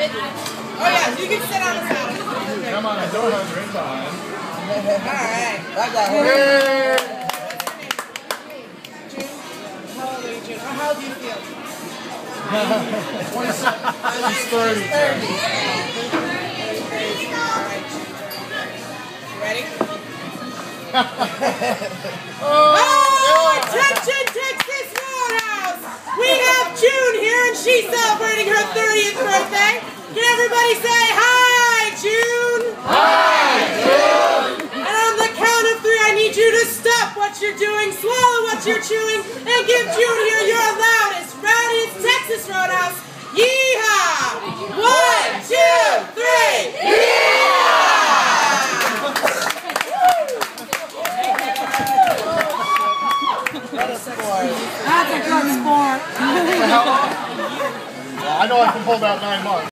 it? Oh yeah, you can sit on the side. Come on, I don't have a drink on. Alright. I got her. June? How old are you, June? Or how do you feel? 26. She's 30. Alright, June. You ready? Attention, Texas Roadhouse! We have June here and she's celebrating her 30th birthday. Can everybody say hi, June? Hi, June! And on the count of 3, I need you to stop what you're doing, swallow what you're chewing, and give June here your loudest, rowdiest Texas Roadhouse. Yeehaw! 1, 2, 3, That's a good sport. I know I can pull about 9 months.